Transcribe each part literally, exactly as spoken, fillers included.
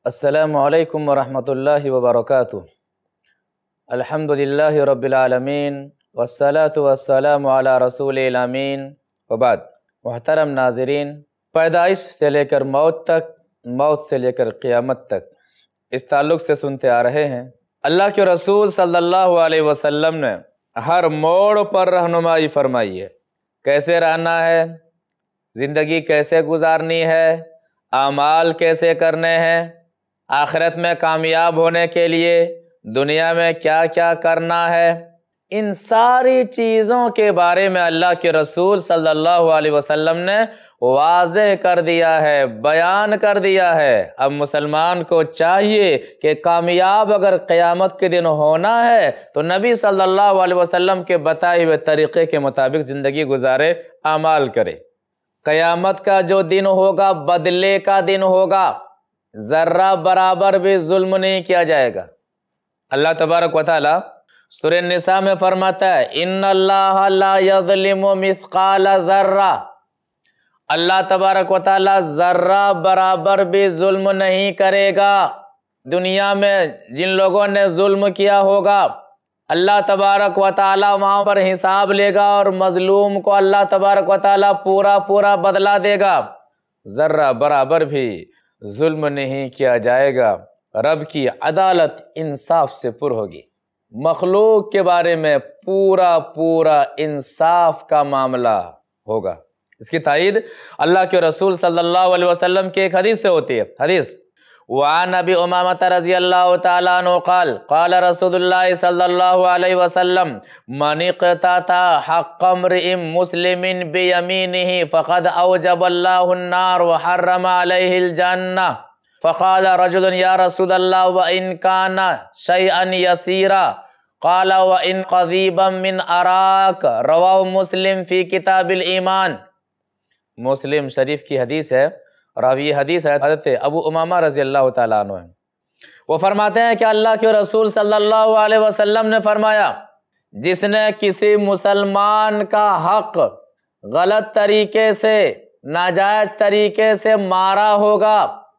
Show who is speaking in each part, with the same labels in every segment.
Speaker 1: السلام علیکم ورحمۃ اللہ وبرکاتہ۔ الحمدللہ رب العالمین والصلاة والسلام علی رسول الامین وبعد۔ محترم ناظرین، پیدائش سے لے کر موت تک، موت سے لے کر قیامت تک اس تعلق سے سنتے آ رہے ہیں۔ اللہ کے رسول صلی اللہ علیہ وسلم نے ہر موڑ پر رہنمائی فرمائی ہے، کیسے رہنا ہے، زندگی کیسے گزارنی ہے، اعمال کیسے کرنے ہیں، آخرت میں کامیاب ہونے کے لیے دنیا میں کیا کیا کرنا ہے۔ ان ساری چیزوں کے بارے میں اللہ کے رسول صلی اللہ علیہ وسلم نے واضح کر دیا ہے، بیان کر دیا ہے۔ اب مسلمان کو چاہیے کہ کامیاب اگر قیامت کے دن ہونا ہے تو نبی صلی اللہ علیہ وسلم کے بتائے ہوئے طریقے کے مطابق زندگی گزارے، اعمال کرے۔ قیامت کا جو دن ہوگا بدلے کا دن ہوگا، ذرہ برابر بھی ظلم نہیں کیا جائے گا۔ اللہ تبارک و تعالی سورہ النساء میں فرماتا ہے ان اللہ لا یظلم مثقال ذرہ، اللہ تبارک و تعالی ذرہ برابر بھی ظلم نہیں کرے گا۔ دنیا میں جن لوگوں نے ظلم کیا ہوگا اللہ تبارک و تعالی وہاں پر حساب لے گا اور مظلوم کو اللہ تبارک و تعالی پورا پورا بدلہ دے گا، ذرہ برابر بھی ظلم نہیں کیا جائے گا۔ رب کی عدالت انصاف سے پر ہوگی، مخلوق کے بارے میں پورا پورا انصاف کا معاملہ ہوگا۔ اس کی تائید اللہ کے رسول صلی اللہ علیہ وسلم کی ایک حدیث سے ہوتی ہے۔ حدیث وعن ابی امامۃ رضی اللہ تعالی عنہ قال قال رسول اللہ صلی اللہ علیہ وسلم من اقتطع حق امرئ مسلم بیمینہ فقد اوجب اللہ النار وحرم علیہ الجنہ فقال رجل یا رسول اللہ وإن كان شيئا يسيرا قال وإن قضيبا من أراك رواه مسلم فی کتاب الایمان۔ مسلم شریف کی حدیث ہے، راوی حدیث ہے حضرت ابو امامہ رضی اللہ تعالیٰ عنہ ہیں۔ وہ فرماتے ہیں کہ اللہ کے رسول صلی اللہ علیہ وسلم نے فرمایا جس نے کسی مسلمان کا حق غلط طریقے سے، ناجائز طریقے سے مارا ہوگا،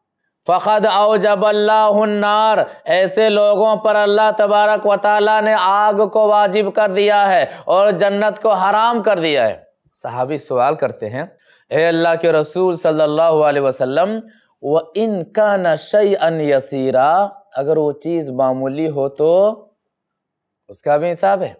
Speaker 1: فقد اوجب اللہ النار، ایسے لوگوں پر اللہ تبارک و تعالیٰ نے آگ کو واجب کر دیا ہے اور جنت کو حرام کر دیا ہے۔ صحابی سوال کرتے ہیں اے اللہ کے رسول صلی اللہ علیہ وسلم وَإِن كَانَ شَيْئًا يَسِيرًا، اگر وہ چیز معمولی ہو تو اس کا بھی حساب ہے؟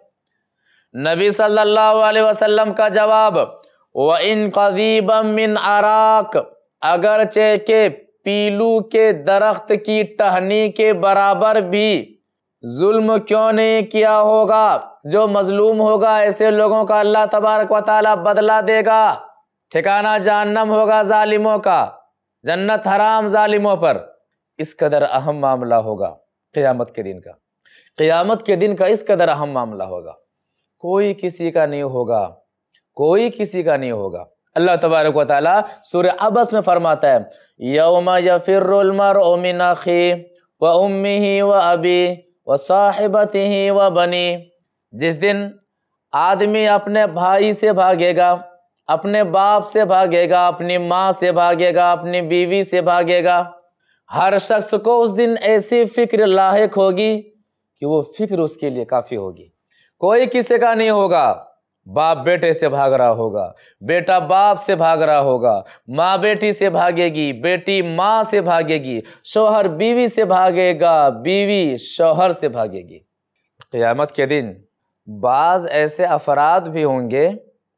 Speaker 1: نبی صلی اللہ علیہ وسلم کا جواب وَإِن قَضِيبًا مِّنْ أَرَاكَ، اگرچہ کہ پیلو کے درخت کی ٹہنی کے برابر بھی ظلم کیوں نہیں کیا ہوگا، جو مظلوم ہوگا ایسے لوگوں کا اللہ تبارک و تعالیٰ بدلہ دے گا، ٹھکانہ جہنم ہوگا ظالموں کا، جنت حرام ظالموں پر۔ اس قدر اہم معاملہ ہوگا قیامت کے دن کا، قیامت کے دن کا اس قدر اہم معاملہ ہوگا، کوئی کسی کا نہیں ہوگا، کوئی کسی کا نہیں ہوگا۔ اللہ تبارک و تعالیٰ سورہ عبس میں فرماتا ہے یوم یفر المرء من اخیہ وامہ وابیہ وصاحبتہ وبنیہ، جس دن آدمی اپنے بھائی سے بھاگے گا، اپنے باپ سے بھاگے گا، اپنی ماں سے بھاگے گا، اپنی بیوی سے بھاگے گا۔ ہر شخص کو اس دن ایسی فکر لاحق ہوگی کہ وہ فکر اس کے لیے کافی ہوگی، کوئی کسی کا نہیں ہوگا۔ باپ بیٹے سے بھاگ رہا ہوگا، بیٹا باپ سے بھاگ رہا ہوگا، ماں بیٹی سے بھاگے گی، بیٹی ماں سے بھاگے گی، شوہر بیوی سے بھاگے گا، بیوی شوہر سے بھاگے گی۔ قیامت کے دن بعض ایسے افراد بھی ہوں گے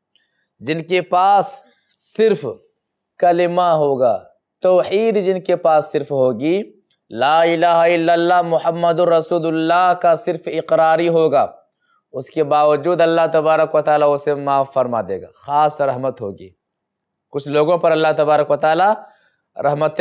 Speaker 1: جن کے پاس صرف کلمہ ہوگا، توحید جن کے پاس صرف ہوگی، لا الہ الا اللہ محمد الرسول اللہ کا صرف اقراری ہوگا، اس کے باوجود اللہ تبارک و تعالیٰ اسے معاف فرما دے گا، خاص رحمت ہوگی۔ کچھ لوگوں پر اللہ تبارک و تعالیٰ رحمت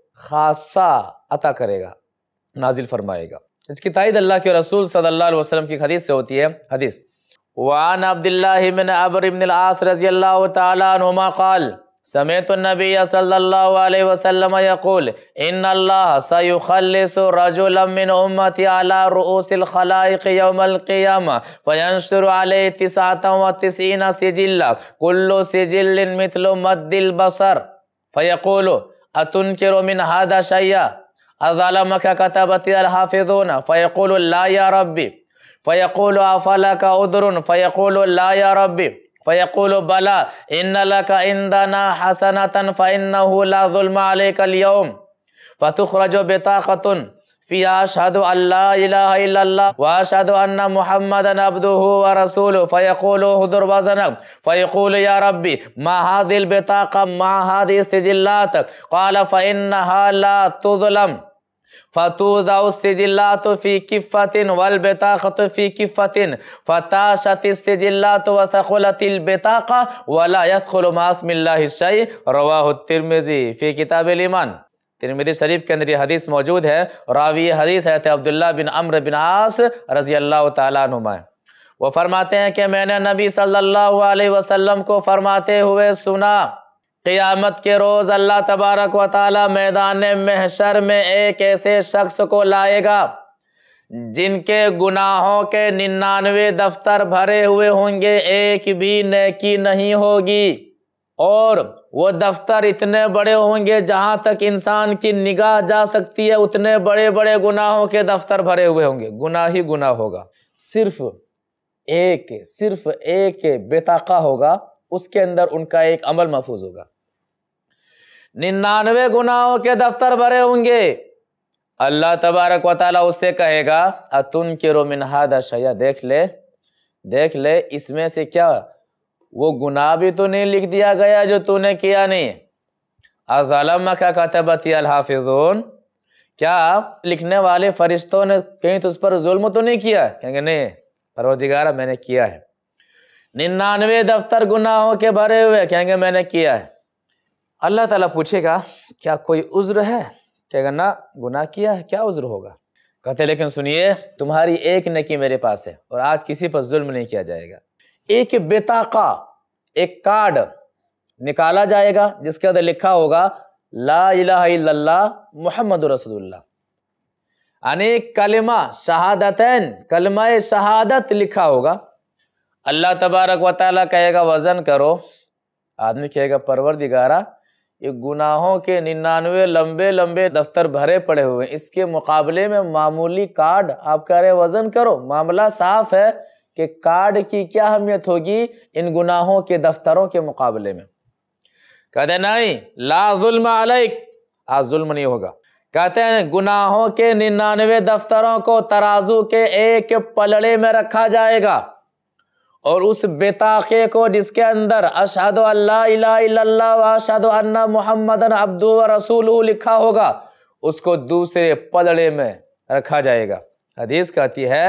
Speaker 1: خاصہ عطا کرے گا، نازل فرمائے گا۔ اس کی تائید اللہ کے رسول صلی اللہ علیہ وسلم کی حدیث سے ہوتی ہے۔ حدیث وعن عبد اللہ بن عمرو بن العاص رضی اللہ تعالی عنہما قال سمعت النبی صلی اللہ علیہ وسلم یقول ان اللہ سیخلص رجلا من امتی علی رؤوس الخلائق یوم القیامہ فینشر علیہ تسعۃ و تسعین سجلا کل سجل مثل مد البصر فیقول اتنکر من هذا شیئا अज़लमका कतबती अल-हाफ़िज़ून फ़यक़ूलु ला या रब्बी फ़यक़ूलु अफ़लका उद्रुन फ़यक़ूलु ला या रब्बी फ़यक़ूलु बला इन्न लका इंदना हसनतन फ़इन्नहु ला ज़ुल्मा अलैका अल-यौम फ़तुख़रजु बिताक़तुन फ़ीहा अशहदु अल्ला इलाहा इल्लल्लाह व अशहदु अन्ना मुहम्मदन अब्दुहु व रसूलुहु फ़यक़ूलु हुज़ुर वज़नक फ़यक़ूलु या रब्बी मा हाज़िल बिताक़ा मा हाज़िहि सिजिल्लात क़ाल फ़इन्नहा ला तुज़लम फ़तूज़अु सिजिल्लातु फ़ी किफ़्फ़तिन वल बिताक़तु फ़ी किफ़्फ़तिन फ़ताशति सिजिल्लातु व सक़ुलतिल बिताक़ा व ला यदख़ुलु मा इस्मिल्लाहि शै रवाहु तिर्मिज़ी फ़ी किताबिल ईमान। तिर्मिज़ी शरीफ के अंदर ये हदीस मौजूद है। रावी हदीस है अब्दुल्लाह बिन अम्र बिन आस रज़ी अल्लाह तआला अन्हुमा। वो फरमाते हैं कि मैंने नबी सल्लल्लाहु अलैहि वसल्लम को फरमाते हुए सुना, क़यामत के रोज़ अल्लाह तबारक व तआला मैदान महशर में एक ऐसे शख्स को लाएगा जिनके गुनाहों के निन्यानवे दफ्तर भरे हुए होंगे, एक भी नेकी नहीं होगी, और वो दफ्तर इतने बड़े होंगे जहाँ तक इंसान की निगाह जा सकती है, उतने बड़े बड़े गुनाहों के दफ्तर भरे हुए होंगे। गुनाह ही गुनाह होगा, सिर्फ एक सिर्फ एक बेताका होगा, उसके अंदर उनका एक अमल महफूज होगा। निन्यानवे गुनाहों के दफ्तर भरे होंगे। अल्लाह तबारक व तआला उससे कहेगा अतुनकिरु मिन हादा शैया, देख ले देख ले इसमें से क्या वो गुनाह भी तो नहीं लिख दिया गया जो तूने किया नहीं। अज़लमका कतबती अल-हाफ़िज़ून, क्या लिखने वाले फरिश्तों ने कहीं तुझ पर जुल्म तो नहीं किया? कहेंगे नहीं परवरदिगारा मैंने किया है। निन्यानवे दफ्तर गुनाहों के भरे हुए, कहेंगे मैंने किया है। अल्लाह ताला पूछेगा क्या कोई उज़्र है? कहेगा ना, गुनाह किया है, क्या उज़्र होगा? कहते लेकिन सुनिए, तुम्हारी एक नेकी मेरे पास है और आज किसी पर जुल्म नहीं किया जाएगा। एक बेताका, एक कार्ड निकाला जाएगा जिसके अंदर लिखा होगा ला इलाहा इल्लल्लाह मुहम्मदुर रसूलुल्लाह, यानी कलिमा शहादतैन, कलिमा शहादत लिखा होगा। अल्लाह तबारक व तआला कहेगा वज़न करो। आदमी कहेगा परवरदिगारा ये गुनाहों के निन्यानवे लंबे लंबे दफ्तर भरे पड़े हुए हैं, इसके मुकाबले में मामूली कार्ड आप कह रहे वज़न करो। मामला साफ है कि कार्ड की क्या अहमियत होगी इन गुनाहों के दफ्तरों के मुकाबले में। कहते नहीं ला जुल्म अलैक, आज जुल्म नहीं होगा। कहते हैं गुनाहों के निन्यानवे दफ्तरों को तराजू के एक पलड़े में रखा जाएगा और उस बेताके को जिसके अंदर अशहदु अल्ला इलाहा इल्लल्लाह व अशहदु अन्ना मुहम्मदन अब्दुहु व रसूलुहु लिखा होगा, उसको दूसरे पलड़े में रखा जाएगा। हदीस कहती है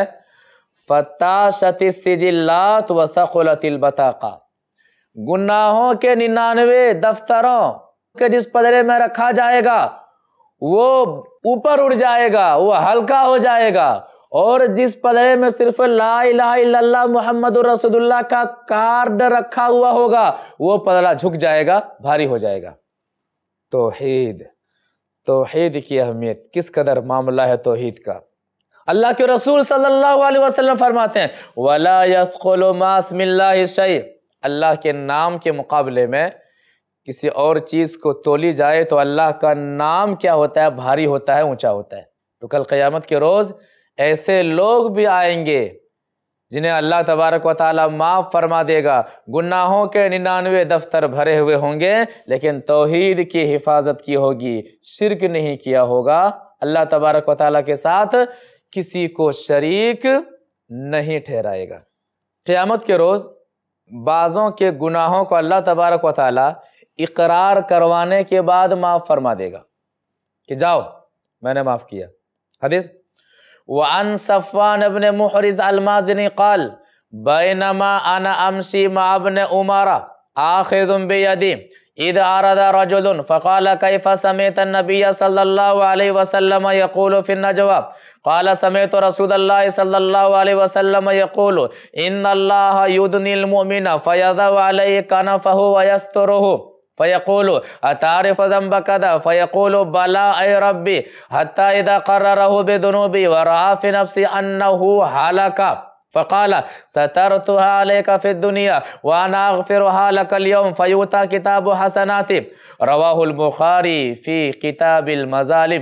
Speaker 1: फताशति सिजिल्लात व सक़ुलतिल बताका, गुनाहों के निन्यानवे दफ्तरों के जिस पलड़े में रखा जाएगा वो ऊपर उड़ जाएगा, वो हल्का हो जाएगा, और जिस पलड़े में सिर्फ ला इलाहा इल्लल्लाह मुहम्मदुर रसूलुल्लाह का कार्ड रखा हुआ होगा वो पलड़ा झुक जाएगा, भारी हो जाएगा। तौहीद, तौहीद की अहमियत किस कदर मामला है तौहीद का। अल्लाह के रसूल सल्लल्लाहु अलैहि वसल्लम फरमाते हैं वला यस्क़ुलु मा इस्मिल्लाहि शै, अल्लाह के नाम के मुकाबले में किसी और चीज़ को तोली जाए तो अल्लाह का नाम क्या होता है, भारी होता है, ऊंचा होता है। तो कल क़यामत के रोज़ ऐसे लोग भी आएंगे जिन्हें अल्लाह तबारक व तआला माफ़ फरमा देगा। गुनाहों के निन्यानवे दफ्तर भरे हुए होंगे लेकिन तौहीद की हिफाजत की होगी, शिर्क नहीं किया होगा, अल्लाह तबारक व तआला के साथ किसी को शरीक नहीं ठहराएगा। क़यामत के रोज़ बाज़ों के गुनाहों को अल्लाह तबारक व तआला इकरार करवाने के बाद माफ़ फरमा देगा कि जाओ मैंने माफ़ किया। हदीस वअन सफ़वान इब्न मुहरिज़ अल-माज़नी क़ाल बैनमा अना अमशी मा इब्न उमर आख़िज़ुन बियदी इद अरदा रजुलन फ़क़ाल कैफ़ समिअत अन्नबिय्य सल्लल्लाहु अलैहि वसल्लम यक़ूलु फ़िन नजवा क़ाल समिअतु रसूलल्लाहि सल्लल्लाहु अलैहि वसल्लम यक़ूलु इन्नल्लाह युदनिल मुमिन फ़यज़उ अलैहि कनफ़हु व यस्तुरुहु फ़यक़ूलु अतारिफ़ु ज़ंब कज़ा फ़यक़ूलु बला ऐ रब्बी हत्ता इज़ा क़र्ररहु बिज़ुनूबी व रअा फ़ी नफ़्सी अन्नहु हलका फ़क़ाल सतरतुहा अलैका फ़िद दुनिया व अना अग़फ़िरुहा लकल यौम फ़युता किताबु हसनाति रवाहुल बुख़ारी फ़ी किताबिल मज़ालिम।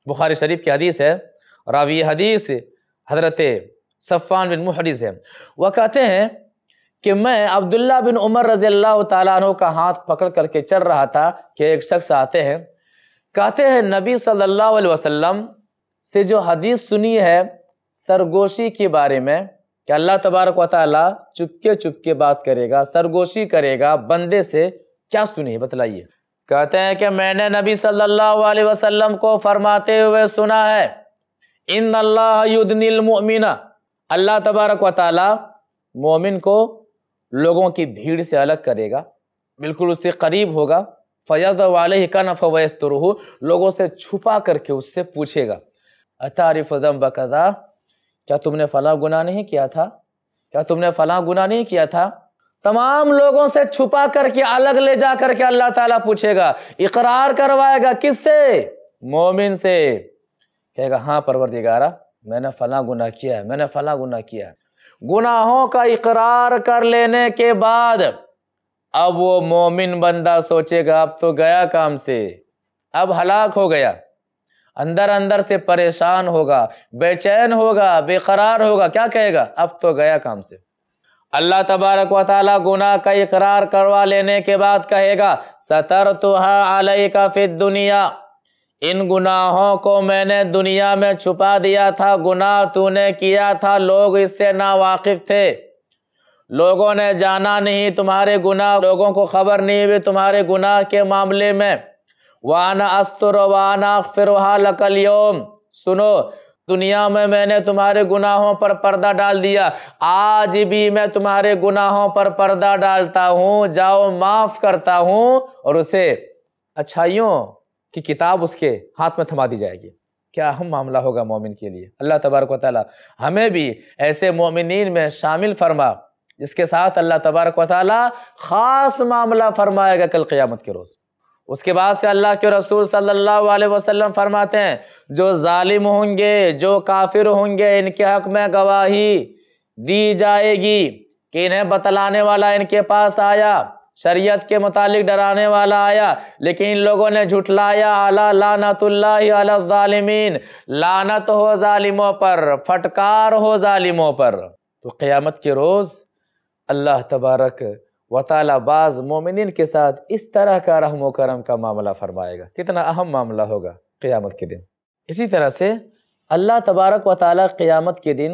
Speaker 1: بخاری شریف کی حدیث ہے، راوی حدیث حضرت صفوان بن محرز ہے، وہ کہتے ہیں کہ میں عبداللہ بن عمر رضی اللہ تعالیٰ عنہ کا ہاتھ پکڑ کر کے چل رہا تھا کہ ایک شخص آتے ہیں، کہتے ہیں نبی صلی اللہ علیہ وسلم سے جو حدیث سنی ہے سرگوشی کے بارے میں کہ اللہ تبارک و تعالیٰ چپکے چپکے بات کرے گا، سرگوشی کرے گا بندے سے، کیا سنی ہے بتلائیے؟ کہتے ہیں کہ میں نے نبی صلی اللہ علیہ وسلم کو فرماتے ہوئے سنا ہے، ان اللہ یدنی المؤمن، اللہ تبارک و تعالیٰ مومن کو لوگوں کی بھیڑ سے الگ کرے گا، بالکل اس سے قریب ہوگا، فَيَضَعُ عَلَيْهِ كَنَفَ وَيَسْتُرُهُ، لوگوں سے چھپا کر کے اس سے پوچھے گا اَتَعْرِفُ ذَنْبَ كَذَا، کیا تم نے فلاں گناہ نہیں کیا تھا، کیا تم نے فلاں گناہ نہیں کیا تھا؟ تمام لوگوں سے چھپا کر کے الگ لے جا کر کے اللہ تعالیٰ پوچھے گا، اقرار کروائے گا، کس سے؟ مومن سے، کہے گا ہاں پروردگارہ میں نے فلاں گناہ کیا ہے، میں نے فلاں گناہ کیا ہے۔ گناہوں کا اقرار کر لینے کے بعد اب وہ مومن بندہ سوچے گا اب تو گیا کام سے، اب ہلاک ہو گیا، اندر اندر سے پریشان ہوگا، بے چین ہوگا، بے قرار ہوگا، کیا کہے گا؟ اب تو گیا کام سے۔ اللہ تبارک و تعالیٰ گناہ کا اقرار کروا لینے کے بعد کہے گا سترتھا علیک فی الدنیا، ان گناہوں کو میں نے دنیا میں چھپا دیا تھا، گناہ تو نے کیا تھا، لوگ اس سے ناواقف تھے، لوگوں نے جانا نہیں تمہارے گناہ، لوگوں کو خبر نہیں ہوئی تمہارے گناہ کے معاملے میں، وَأَنَا أَسْتُرُ وَأَنَا أَغْفِرُهَا لَكَ الْيَوْمَ، سنو دنیا میں میں نے تمہارے گناہوں پر پردہ ڈال دیا، آج بھی میں تمہارے گناہوں پر پردہ ڈالتا ہوں، جاؤ معاف کرتا ہوں، اور اسے اچھائیوں کی کتاب اس کے ہاتھ میں تھما دی جائے گی۔ کیا اہم معاملہ ہوگا مومن کے لیے۔ اللہ تبارک و تعالیٰ ہمیں بھی ایسے مومنین میں شامل فرما جس کے ساتھ اللہ تبارک و تعالیٰ خاص معاملہ فرمائے گا کل قیامت کے روز۔ اس کے بعد سے اللہ کے رسول صلی اللہ علیہ وسلم فرماتے ہیں جو ظالم ہوں گے، جو کافر ہوں گے، ان کے حق میں گواہی دی جائے گی کہ انہیں بتلانے والا ان کے پاس آیا، شریعت کے متعلق ڈرانے والا آیا، لیکن ان لوگوں نے جھٹلایا، اعلیٰ لعنت اللہ علی الظالمین، لعنت ہو ظالموں پر، پھٹکار ہو ظالموں پر۔ تو قیامت کے روز اللہ تبارک و تعالیٰ بعض مومنین کے ساتھ اس طرح کا رحم و کرم کا معاملہ فرمائے گا، کتنا اہم معاملہ ہوگا قیامت کے دن۔ اسی طرح سے اللہ تبارک و تعالیٰ قیامت کے دن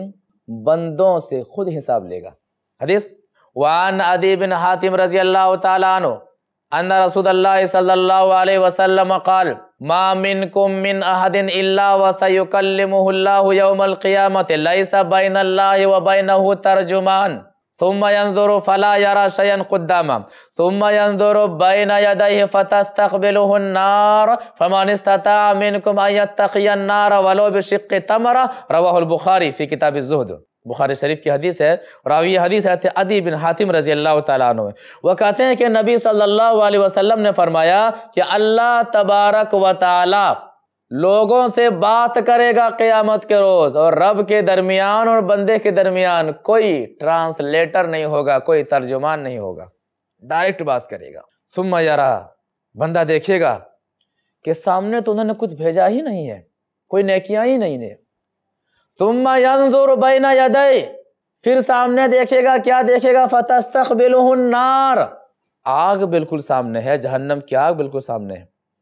Speaker 1: بندوں سے خود حساب لے گا۔ حدیث وعن عدی بن حاتم رضی اللہ تعالیٰ عنہ ان رسول اللہ صلی اللہ علیہ وسلم قال ما منکم من احد الا وسیکلمہ اللہ یوم القیامت لیس بین اللہ وبینہ ترجمان ثم ينظر فلا يرى شيئا قدامه ثم ينظر بين يديه فتستقبله النار فمن استطاع منكم ان يتقي النار ولو بشق تمرة، رواه البخاری فی کتاب الزہد۔ بخاری شریف کی حدیث ہے، راوی حدیث ہے عدی بن حاتم رضی اللہ تعالیٰ عنہ، وہ کہتے ہیں کہ نبی صلی اللہ علیہ وسلم نے فرمایا کہ اللہ تبارک و تعالی لوگوں سے بات کرے گا قیامت کے روز، اور رب کے درمیان اور بندے کے درمیان کوئی ٹرانسلیٹر نہیں ہوگا، کوئی ترجمان نہیں ہوگا، ڈائریکٹ بات کرے گا۔ ثم یرا، بندہ دیکھے گا کہ سامنے تو انہوں نے کچھ بھیجا ہی نہیں ہے، کوئی نیکیاں ہی نہیں ہے۔ ثم ینظر بین یدی، پھر سامنے دیکھے گا، کیا دیکھے گا؟ فتستقبلہ النار، آگ بالکل سامنے ہے، جہنم کی آگ بالکل سامنے ہے۔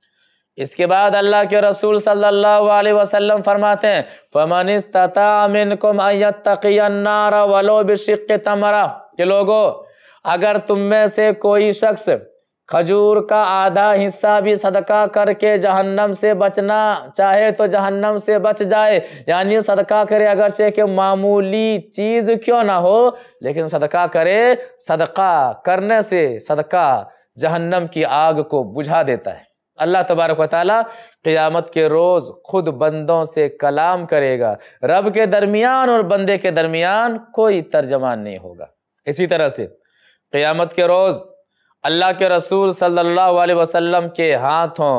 Speaker 1: اس کے بعد اللہ کے رسول صلی اللہ علیہ وسلم فرماتے ہیں فَمَنِ اسْتَطَاعَ مِنْكُمْ أَن يَتَّقِيَ النَّارَ وَلَوْ بِشِقِّ تَمْرَةٍ، کہ لوگو اگر تم میں سے کوئی شخص کھجور کا آدھا حصہ بھی صدقہ کر کے جہنم سے بچنا چاہے تو جہنم سے بچ جائے، یعنی صدقہ کرے اگرچہ کہ معمولی چیز کیوں نہ ہو، لیکن صدقہ کرے، صدقہ کرنے سے صدقہ جہنم کی آگ کو بجھا دیتا ہے۔ اللہ تبارک و تعالیٰ قیامت کے روز خود بندوں سے کلام کرے گا، رب کے درمیان اور بندے کے درمیان کوئی ترجمان نہیں ہوگا۔ اسی طرح سے قیامت کے روز اللہ کے رسول صلی اللہ علیہ وسلم کے ہاتھوں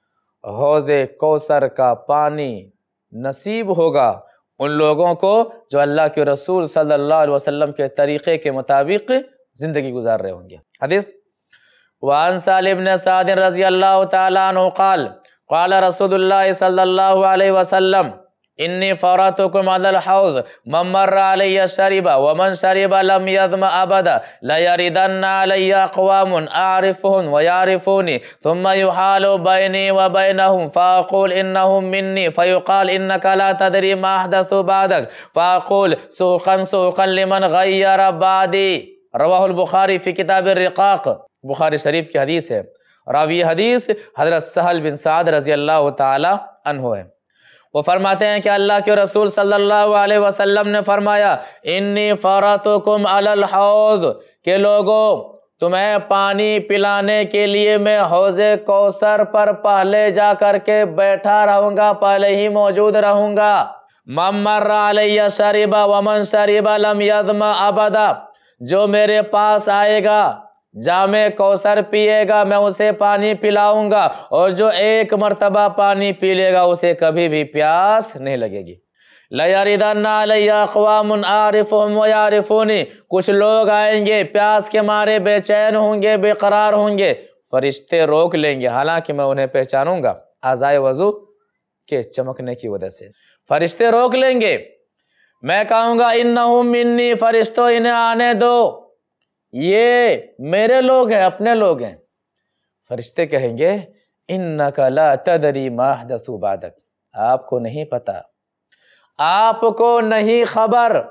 Speaker 1: حوض کوثر کا پانی نصیب ہوگا ان لوگوں کو جو اللہ کے رسول صلی اللہ علیہ وسلم کے طریقے کے مطابق زندگی گزار رہے ہوں گے۔ حدیث وعن سالم بن سعد رضی اللہ تعالیٰ عنہ قال قال رسول اللہ صلی اللہ علیہ وسلم انی فراتکم علی الحوض من مر علی شرب ومن شرب لم یظم ابدا لیردن علی اقوام اعرفهم ویعرفونی ثم یحال بینی وبینهم فاقول انهم منی فیقال انک لا تدری ما احدث بعدک فاقول سوقا سوقا لمن غیر بعدی۔ رواہ البخاری فی کتاب الرقاق، بخاری شریف کی حدیث ہے۔ راوی حدیث حضرت سہل بن سعد رضی اللہ تعالی عنہ ہے۔ وہ فرماتے ہیں کہ اللہ کے رسول صلی اللہ علیہ وسلم نے فرمایا انی فراتکم علی الحوض، کہ لوگوں تمہیں پانی پلانے کے لیے میں حوض کوثر پر پہلے جا کر کے بیٹھا رہوں گا، پہلے ہی موجود رہوں گا۔ من مر علی شرب ومن شرب لم یظم ابدا، جو میرے پاس آئے گا جامع کوثر پیے گا میں اسے پانی پلاؤں گا، اور جو ایک مرتبہ پانی پی لے گا اسے کبھی بھی پیاس نہیں لگے گی۔ لَيَرِدَنَّ عَلَيَّ أَقْوَامٌ أَعْرِفُهُمْ وَيَعْرِفُونِي، کچھ لوگ آئیں گے پیاس کے مارے بے چین ہوں گے، بے قرار ہوں گے، فرشتے روک لیں گے حالانکہ میں انہیں پہچانوں گا اعضائے وضو کے چمکنے کی وجہ سے۔ فرشتے روک لیں گے، میں کہوں گا اِنَّهُمْ مِنِّي، فرشتوں انہیں آنے دو، یہ میرے لوگ ہیں، اپنے لوگ ہیں۔ فرشتے کہیں گے اِنَّكَ لَا تَدْرِي مَا أَحْدَثُوا بَعْدَكَ، آپ کو نہیں پتا، آپ کو نہیں خبر،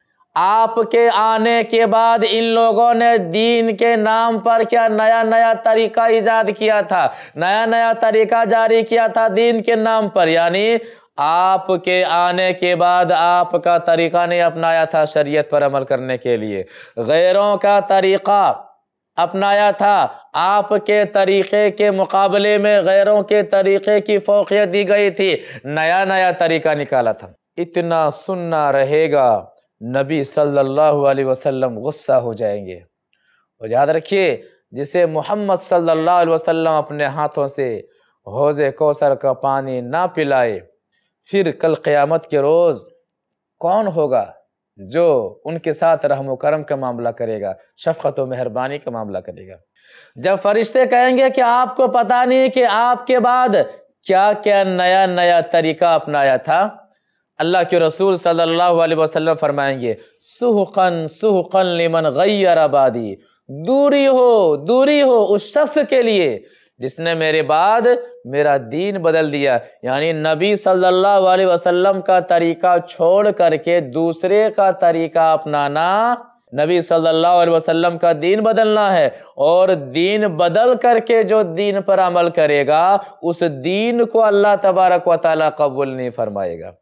Speaker 1: آپ کے آنے کے بعد ان لوگوں نے دین کے نام پر کیا نیا نیا طریقہ ایجاد کیا تھا، نیا نیا طریقہ جاری کیا تھا دین کے نام پر، یعنی آپ کے آنے کے بعد آپ کا طریقہ نہیں اپنایا تھا شریعت پر عمل کرنے کے لیے، غیروں کا طریقہ اپنایا تھا، آپ کے طریقے کے مقابلے میں غیروں کے طریقے کی فوقیت دی گئی تھی، نیا نیا طریقہ نکالا تھا۔ اتنا سننا رہے گا نبی صلی اللہ علیہ وسلم غصہ ہو جائیں گے۔ اور یاد رکھیے جسے محمد صلی اللہ علیہ وسلم اپنے ہاتھوں سے حوض کوثر کا پانی نہ پلائے، پھر کل قیامت کے روز کون ہوگا جو ان کے ساتھ رحم و کرم کا معاملہ کرے گا، شفقت و مہربانی کا معاملہ کرے گا؟ جب فرشتے کہیں گے کہ آپ کو پتہ نہیں کہ آپ کے بعد کیا کیا نیا نیا طریقہ اپنایا تھا، اللہ کے رسول صلی اللہ علیہ وسلم فرمائیں گے سحقن سحقن لمن غیر بعدی، دوری ہو دوری ہو اس شخص کے لیے جس نے میرے بعد میرا دین بدل دیا، یعنی نبی صلی اللہ علیہ وسلم کا طریقہ چھوڑ کر کے دوسرے کا طریقہ اپنانا، نبی صلی اللہ علیہ وسلم کا دین بدلنا ہے، اور دین بدل کر کے جو دین پر عمل کرے گا اس دین کو اللہ تبارک و تعالی قبول نہیں فرمائے گا۔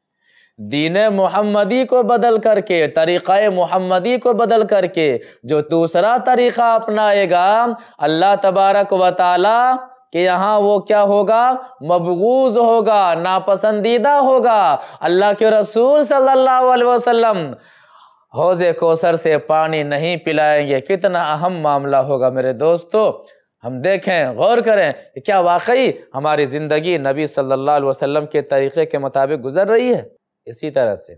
Speaker 1: دین محمدی کو بدل کر کے، طریقہ محمدی کو بدل کر کے جو دوسرا طریقہ اپنائے گا، اللہ تبارک و تعالی کہ یہاں وہ کیا ہوگا؟ مبغوض ہوگا، ناپسندیدہ ہوگا۔ اللہ کے رسول صلی اللہ علیہ وسلم حوض کوثر سے پانی نہیں پلائیں گے، کتنا اہم معاملہ ہوگا میرے دوستو۔ ہم دیکھیں، غور کریں کہ کیا واقعی ہماری زندگی نبی صلی اللہ علیہ وسلم کے طریقے کے مطابق گزر رہی ہے؟ اسی طرح سے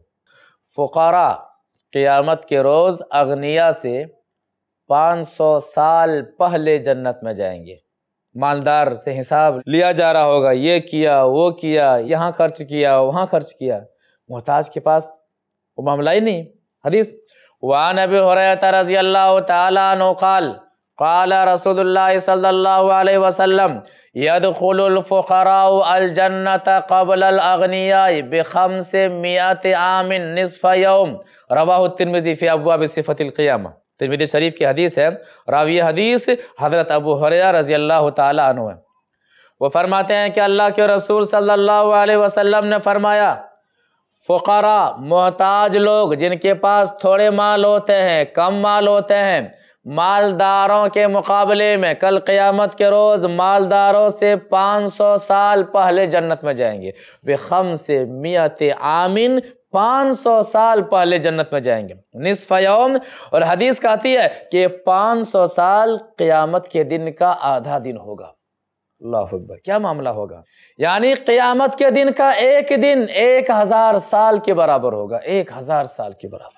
Speaker 1: فقراء قیامت کے روز اغنیاء سے پانچ سو سال پہلے جنت میں جائیں گے۔ مالدار سے حساب لیا جا رہا ہوگا، یہ کیا وہ کیا، یہاں خرچ کیا وہاں خرچ کیا، محتاج کے پاس وہ معاملہ ہی نہیں۔ حدیث وعن ابی ہریرہ رضی اللہ تعالی عنہ قال قال رسول اللہ صلی اللہ علیہ وسلم يدخل الفقراء الجنة قبل الاغنیاء بخمس مئات عام نصف یوم، رواہ الترمذی فی ابواب صفۃ القیامہ۔ ترمذی شریف کی حدیث ہے، راوی حدیث حضرت ابو ہریرہ رضی اللہ تعالی عنہ ہے۔ وہ فرماتے ہیں کہ اللہ کے رسول صلی اللہ علیہ وسلم نے فرمایا فقراء محتاج لوگ جن کے پاس تھوڑے مال ہوتے ہیں، کم مال ہوتے ہیں، مالداروں کے مقابلے میں کل قیامت کے روز مالداروں سے پانچ سو سال پہلے جنت میں جائیں گے۔ بخمس مئات عام، پانچ سو سال پہلے جنت میں جائیں گے۔ نصف یوم، اور حدیث کہتی ہے کہ پانچ سو سال قیامت کے دن کا آدھا دن ہوگا۔ اللہ اکبر، کیا معاملہ ہوگا؟ یعنی قیامت کے دن کا ایک دن ایک ہزار سال کے برابر ہوگا، ایک ہزار سال کے برابر۔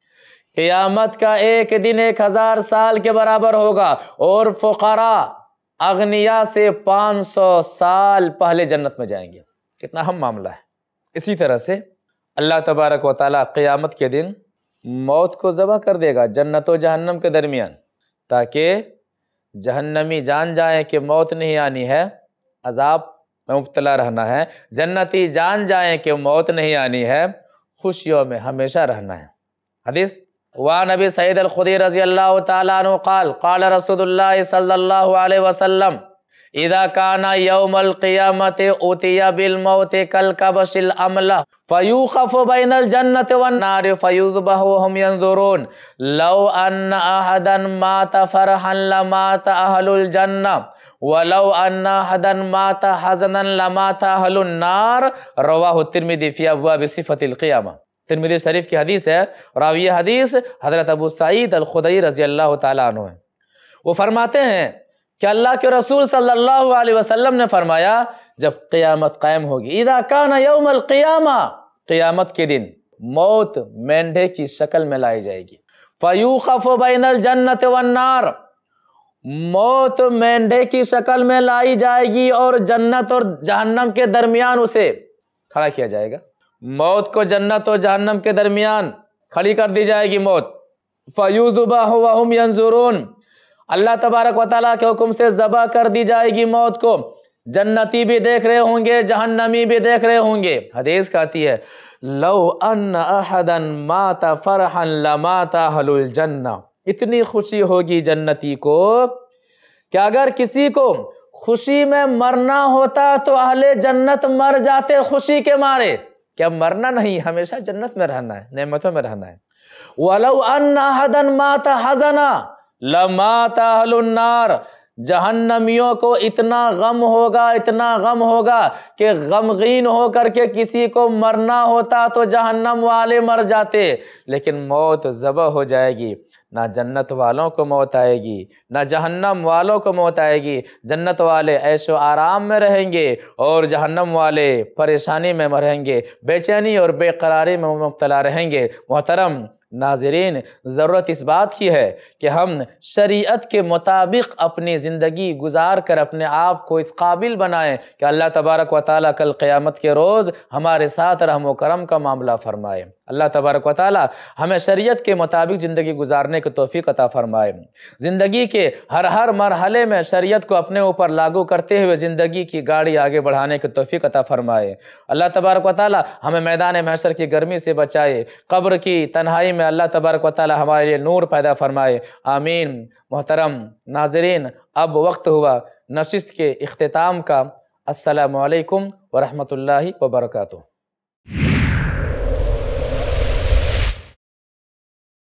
Speaker 1: قیامت کا ایک دن ایک ہزار سال کے برابر ہوگا، اور فقراء اغنیا سے پانچ سو سال پہلے جنت میں جائیں گے۔ کتنا اہم معاملہ ہے۔ اسی طرح سے اللہ تبارک و تعالیٰ قیامت کے دن موت کو ذبح کر دے گا جنت و جہنم کے درمیان، تاکہ جہنمی جان جائیں کہ موت نہیں آنی ہے، عذاب میں مبتلا رہنا ہے، جنتی جان جائیں کہ موت نہیں آنی ہے، خوشیوں میں ہمیشہ رہنا ہے۔ حدیث وعن ابی سعید الخدری رضی اللہ تعالیٰ عنہ قال قال رسول اللہ صلی اللہ علیہ وسلم اذا كان يوم القيامة أتي بالموت كالكبش الأملة فيوقف بين الجنة والنار فيذبح وهم ينظرون لو أن أحدا مات فرحا لمات أهل الجنة ولو أن أحدا مات حزنا لمات أهل النار رواه الترمذي في أبواب صفة القيامة۔ ترمذی شریف کی حدیث ہے، راوی حدیث حضرت ابو سعید الخدری رضی اللہ تعالیٰ عنہ ہیں۔ وہ فرماتے ہیں کہ اللہ کے رسول صلی اللہ علیہ وسلم نے فرمایا جب قیامت قائم ہوگی، اذا کان یوم القیامہ، قیامت کے دن موت مینڈھے کی شکل میں لائی جائے گی، فیوقف بین الجنت والنار، موت مینڈھے کی شکل میں لائی جائے گی اور جنت اور جہنم کے درمیان اسے کھڑا کیا جائے گا۔ موت کو جنت و جہنم کے درمیان کھڑی کر دی جائے گی موت، فیذبح وہم ینظرون، اللہ تبارک و تعالیٰ کے حکم سے ذبح کر دی جائے گی موت کو، جنتی بھی دیکھ رہے ہوں گے، جہنمی بھی دیکھ رہے ہوں گے۔ حدیث کہتی ہے لو ان احدا مات فرحا لمات اہل الجنہ، اتنی خوشی ہوگی جنتی کو کہ اگر کسی کو خوشی میں مرنا ہوتا تو اہل جنت مر جاتے خوشی کے مارے، کہ اب مرنا نہیں، ہمیشہ جنت میں رہنا ہے، نعمتوں میں رہنا ہے۔ وَلَوْ أَنَّ أَحَدًا مَاتَ حَزَنًا لَمَاتَ أَهْلُ النَّارِ، جہنمیوں کو اتنا غم ہوگا، اتنا غم ہوگا کہ غمگین ہو کر کے کسی کو مرنا ہوتا تو جہنم والے مر جاتے، لیکن موت ذبح ہو جائے گی، نہ جنت والوں کو موت آئے گی نہ جہنم والوں کو موت آئے گی۔ جنت والے عیش و آرام میں رہیں گے اور جہنم والے پریشانی میں رہیں گے، بے چینی اور بے قراری میں مبتلا رہیں گے۔ محترم ناظرین، ضرورت اس بات کی ہے کہ ہم شریعت کے مطابق اپنی زندگی گزار کر اپنے آپ کو اس قابل بنائیں کہ اللہ تبارک و تعالیٰ کل قیامت کے روز ہمارے ساتھ رحم و کرم کا معاملہ فرمائے۔ اللہ تبارک و تعالیٰ ہمیں شریعت کے مطابق زندگی گزارنے کی توفیق عطا فرمائے۔ زندگی کے ہر ہر مرحلے میں شریعت کو اپنے اوپر لاگو کرتے ہوئے زندگی کی گاڑی آگے بڑھانے کی توفیق عطا فرمائے۔ اللہ تبارک و تعالیٰ ہمیں میدان محشر کی گرمی سے بچائے، قبر کی تنہائی میں اللہ تبارک و تعالیٰ ہمارے لیے نور پیدا فرمائے، آمین۔ محترم ناظرین، اب وقت ہوا نشست کے اختتام کا۔ السلام علیکم ورحمۃ اللہ وبرکاتہ۔